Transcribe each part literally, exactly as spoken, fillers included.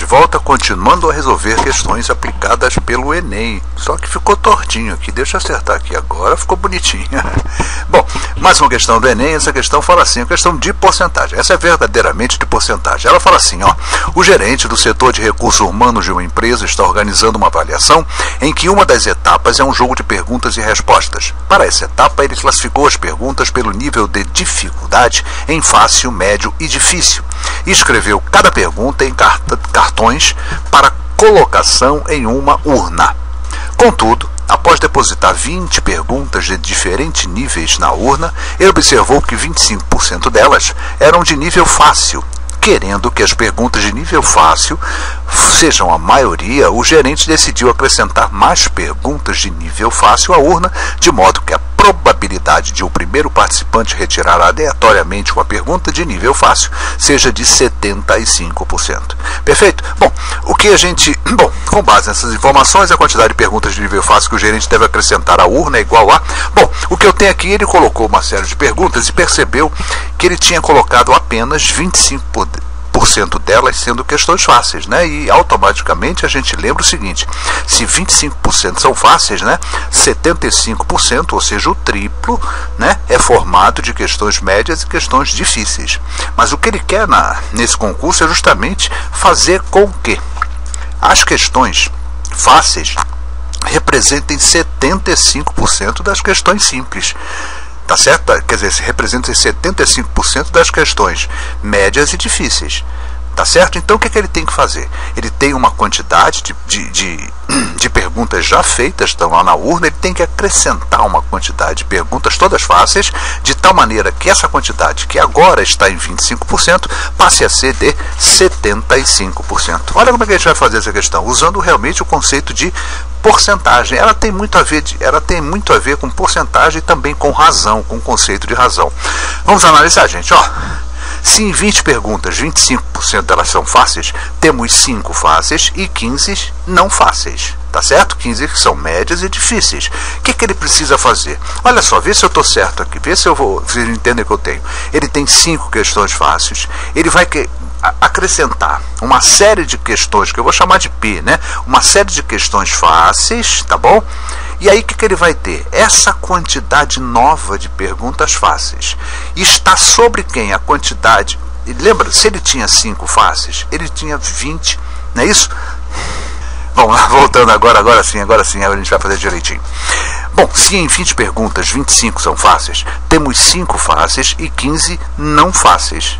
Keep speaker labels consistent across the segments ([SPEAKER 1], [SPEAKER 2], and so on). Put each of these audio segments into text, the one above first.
[SPEAKER 1] de volta, continuando a resolver questões aplicadas pelo Enem. Só que ficou tortinho aqui, deixa eu acertar aqui agora, ficou bonitinho. Bom, mais uma questão do Enem, essa questão fala assim, a questão de porcentagem. Essa é verdadeiramente de porcentagem. Ela fala assim, ó, o gerente do setor de recursos humanos de uma empresa está organizando uma avaliação em que uma das etapas é um jogo de perguntas e respostas. Para essa etapa, ele classificou as perguntas pelo nível de dificuldade em fácil, médio e difícil. E escreveu cada pergunta em cartões para colocação em uma urna. Contudo, após depositar vinte perguntas de diferentes níveis na urna, ele observou que vinte e cinco por cento delas eram de nível fácil. Querendo que as perguntas de nível fácil sejam a maioria, o gerente decidiu acrescentar mais perguntas de nível fácil à urna, de modo que a probabilidade de o primeiro participante retirar aleatoriamente uma pergunta de nível fácil seja de setenta e cinco por cento. Perfeito? Bom, o que a gente... Bom, com base nessas informações, a quantidade de perguntas de nível fácil que o gerente deve acrescentar à urna é igual a... Bom, o que eu tenho aqui, ele colocou uma série de perguntas e percebeu que ele tinha colocado apenas vinte e cinco por cento delas sendo questões fáceis, né? E automaticamente a gente lembra o seguinte, se vinte e cinco por cento são fáceis, né? setenta e cinco por cento, ou seja, o triplo, né? É formado de questões médias e questões difíceis. Mas o que ele quer na, nesse concurso é justamente fazer com que as questões fáceis representem setenta e cinco por cento das questões simples. Tá certo? Quer dizer, se representa setenta e cinco por cento das questões médias e difíceis. Tá certo? Então o que, é que ele tem que fazer? Ele tem uma quantidade de, de, de, de perguntas já feitas, estão lá na urna, ele tem que acrescentar uma quantidade de perguntas todas fáceis, de tal maneira que essa quantidade, que agora está em vinte e cinco por cento, passe a ser de setenta e cinco por cento. Olha como é que a gente vai fazer essa questão, usando realmente o conceito de porcentagem. Ela tem muito a ver, de, ela tem muito a ver com porcentagem e também com razão, com o conceito de razão. Vamos analisar, gente, ó. Se em vinte perguntas, vinte e cinco por cento delas são fáceis, temos cinco fáceis e quinze não fáceis. Tá certo? quinze que são médias e difíceis. O que, que ele precisa fazer? Olha só, vê se eu estou certo aqui, vê se eu vou, vocês entendem que eu tenho. Ele tem cinco questões fáceis, ele vai que, a, acrescentar uma série de questões, que eu vou chamar de P, né? Uma série de questões fáceis, tá bom? E aí o que, que ele vai ter? Essa quantidade nova de perguntas fáceis. Está sobre quem a quantidade... Lembra, se ele tinha cinco fáceis, ele tinha vinte, não é isso? Vamos lá, voltando agora, agora sim, agora sim, agora a gente vai fazer direitinho. Bom, se em vinte perguntas, vinte e cinco são fáceis, temos cinco fáceis e quinze não fáceis.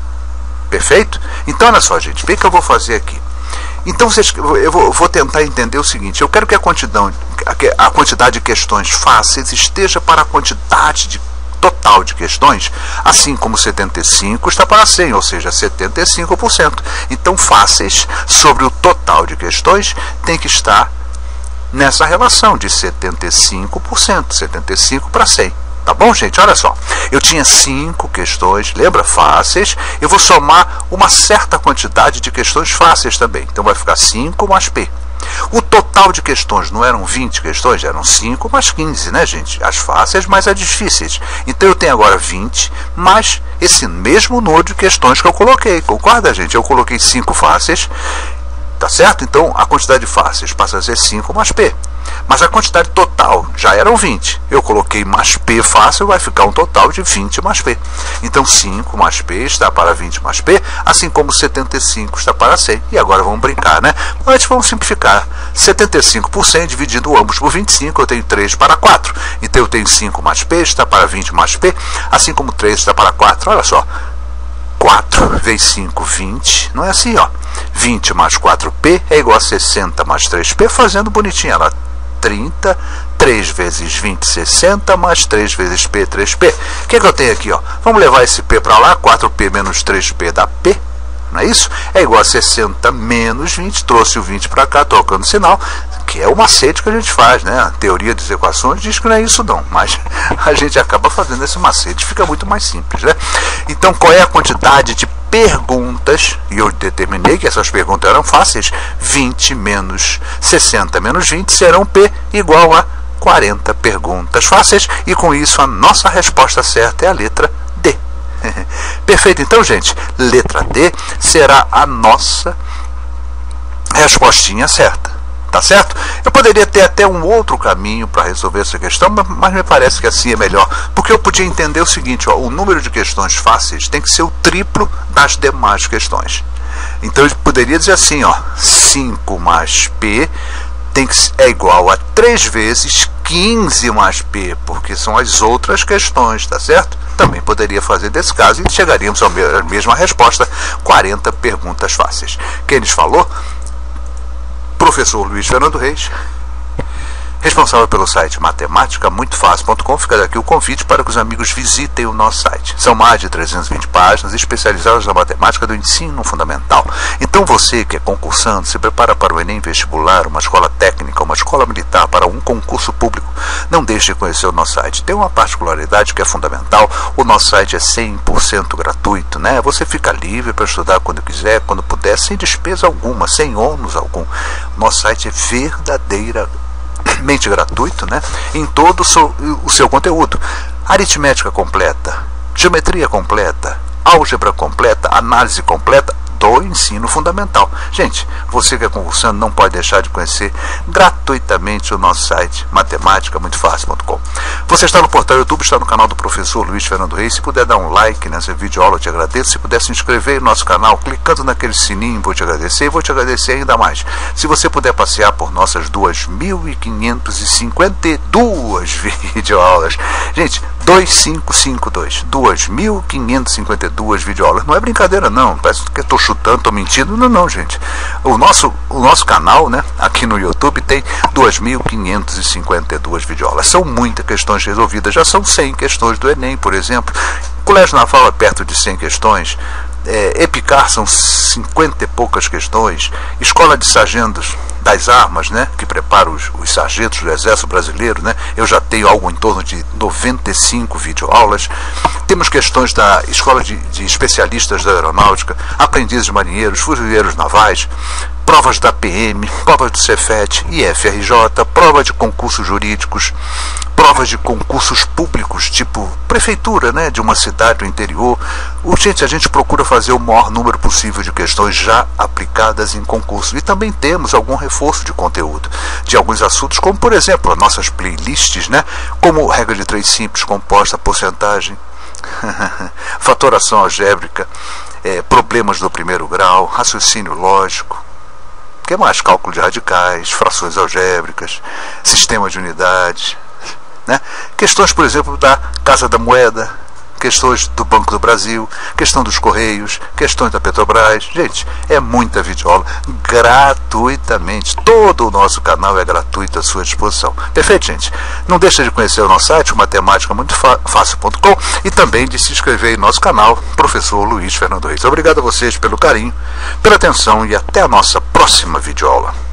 [SPEAKER 1] Perfeito? Então, olha só, gente, vê o que eu vou fazer aqui. Então, vocês, eu vou, vou tentar entender o seguinte, eu quero que a quantidade, a quantidade de questões fáceis esteja para a quantidade de, total de questões, assim como setenta e cinco está para cem, ou seja, setenta e cinco por cento. Então, fáceis sobre o total de questões tem que estar nessa relação de setenta e cinco por cento, setenta e cinco para cem. Tá bom, gente? Olha só. Eu tinha cinco questões, lembra? Fáceis. Eu vou somar uma certa quantidade de questões fáceis também. Então vai ficar cinco mais P. O total de questões não eram vinte questões, eram cinco mais quinze, né, gente? As fáceis mais as difíceis. Então eu tenho agora vinte mais esse mesmo número de questões que eu coloquei. Concorda, gente? Eu coloquei cinco fáceis, tá certo? Então a quantidade de fáceis passa a ser cinco mais P. Mas a quantidade total já eram vinte. Eu coloquei mais P fácil, vai ficar um total de vinte mais P. Então cinco mais P está para vinte mais P, assim como setenta e cinco está para cem. E agora vamos brincar, né? Antes vamos simplificar. setenta e cinco por cento dividindo ambos por vinte e cinco, eu tenho três para quatro. Então eu tenho cinco mais P está para vinte mais P, assim como três está para quatro. Olha só. quatro vezes cinco, vinte. Não é assim, ó. vinte mais quatro P é igual a sessenta mais três P, fazendo bonitinha ela. trinta, três vezes vinte, sessenta, mais três vezes P, três P. O que, é que eu tenho aqui? Ó? Vamos levar esse P para lá, quatro P menos três P dá P, não é isso? É igual a sessenta menos vinte, trouxe o vinte para cá, trocando sinal, que é o macete que a gente faz, né? A teoria das equações diz que não é isso não, mas a gente acaba fazendo esse macete, fica muito mais simples, né? Então, qual é a quantidade de perguntas, e eu determinei que essas perguntas eram fáceis, vinte menos sessenta menos vinte serão P igual a quarenta perguntas fáceis, e com isso a nossa resposta certa é a letra D. Perfeito, então, gente, letra D será a nossa respostinha certa. Tá certo? Eu poderia ter até um outro caminho para resolver essa questão, mas me parece que assim é melhor. Porque eu podia entender o seguinte, ó, o número de questões fáceis tem que ser o triplo das demais questões. Então eu poderia dizer assim, ó, cinco mais P tem que, é igual a três vezes quinze mais P, porque são as outras questões, tá certo? Também poderia fazer desse caso e chegaríamos à mesma resposta, quarenta perguntas fáceis. Quem lhes falou? Professor Luiz Fernando Reis, responsável pelo site matemática muito fácil ponto com. Fica daqui o convite para que os amigos visitem o nosso site. São mais de trezentas e vinte páginas especializadas na matemática do ensino fundamental. Então você que é concursando, se prepara para o Enem vestibular, uma escola técnica, uma escola militar, para um concurso público, não deixe de conhecer o nosso site. Tem uma particularidade que é fundamental, o nosso site é cem por cento gratuito, né? Você fica livre para estudar quando quiser, quando puder, sem despesa alguma, sem ônus algum. Nosso site é verdadeiramente gratuito, né? Em todo o seu, o seu conteúdo. Aritmética completa, geometria completa, álgebra completa, análise completa do ensino fundamental. Gente, você que é concursando não pode deixar de conhecer gratuitamente o nosso site matemática muito fácil ponto com. Você está no portal YouTube, está no canal do professor Luiz Fernando Reis. Se puder dar um like nessa videoaula, eu te agradeço. Se puder se inscrever no nosso canal, clicando naquele sininho, vou te agradecer. E vou te agradecer ainda mais se você puder passear por nossas duas mil quinhentas e cinquenta e duas videoaulas. Gente, dois mil quinhentos e cinquenta e dois. duas mil quinhentas e cinquenta e duas videoaulas. Não é brincadeira, não. Parece que eu estou chutando, estou mentindo. Não, não, gente. O nosso, o nosso canal, né, aqui no YouTube, tem duas mil quinhentas e cinquenta e duas videoaulas. São muitas questões resolvidas. Já são cem questões do Enem, por exemplo. O Colégio Naval é perto de cem questões. É, Epicar são cinquenta e poucas questões. Escola de Sargentos das Armas, né, que prepara os, os sargentos do Exército Brasileiro, né, eu já tenho algo em torno de noventa e cinco videoaulas. Temos questões da Escola de, de Especialistas da Aeronáutica, Aprendizes de Marinheiros, Fuzileiros Navais, provas da P M, provas do Cefet e F R J, prova de concursos jurídicos, provas de concursos públicos, tipo prefeitura, né, de uma cidade do interior. Gente, a gente procura fazer o maior número possível de questões já aplicadas em concurso. E também temos algum reforço de conteúdo de alguns assuntos, como por exemplo as nossas playlists, né, como regra de três simples, composta, porcentagem, fatoração algébrica, é, problemas do primeiro grau, raciocínio lógico, que mais? Cálculo de radicais, frações algébricas, sistema de unidades, né? Questões, por exemplo, da Casa da Moeda, questões do Banco do Brasil, questão dos Correios, questões da Petrobras. Gente, é muita videoaula gratuitamente. Todo o nosso canal é gratuito à sua disposição. Perfeito, gente? Não deixa de conhecer o nosso site, matemática muito fácil ponto com, e também de se inscrever em nosso canal, professor Luiz Fernando Reis. Obrigado a vocês pelo carinho, pela atenção e até a nossa próxima videoaula.